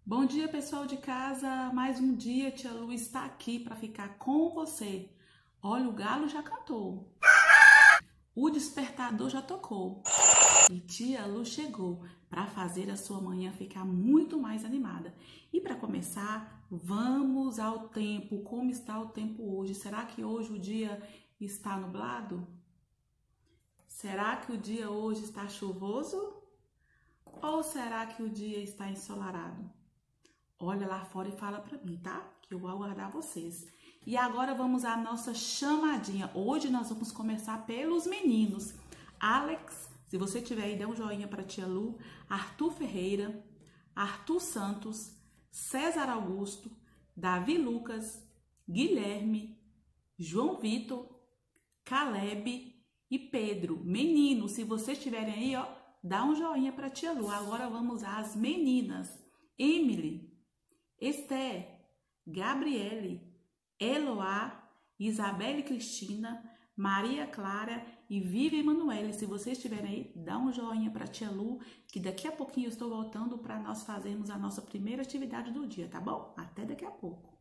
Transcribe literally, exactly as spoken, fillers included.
Bom dia, pessoal de casa. Mais um dia, tia Lu está aqui para ficar com você. Olha, o galo já cantou. O despertador já tocou. E tia Lu chegou para fazer a sua manhã ficar muito mais animada. E para começar, vamos ao tempo. Como está o tempo hoje? Será que hoje o dia está nublado? Será que o dia hoje está chuvoso? Ou será que o dia está ensolarado? Olha lá fora e fala para mim, tá? Que eu vou aguardar vocês. E agora vamos à nossa chamadinha. Hoje nós vamos começar pelos meninos. Alex, se você tiver aí, dê um joinha para tia Lu. Arthur Ferreira, Arthur Santos, César Augusto, Davi Lucas, Guilherme, João Vitor, Caleb e Pedro. Meninos, se vocês estiverem aí, ó, dá um joinha para tia Lu. Agora vamos às meninas. Emily, Esther, Gabriele, Eloá, Isabelle Cristina, Maria Clara e Vivi Emanuele. Se vocês estiverem aí, dá um joinha para tia Lu, que daqui a pouquinho eu estou voltando para nós fazermos a nossa primeira atividade do dia, tá bom? Até daqui a pouco.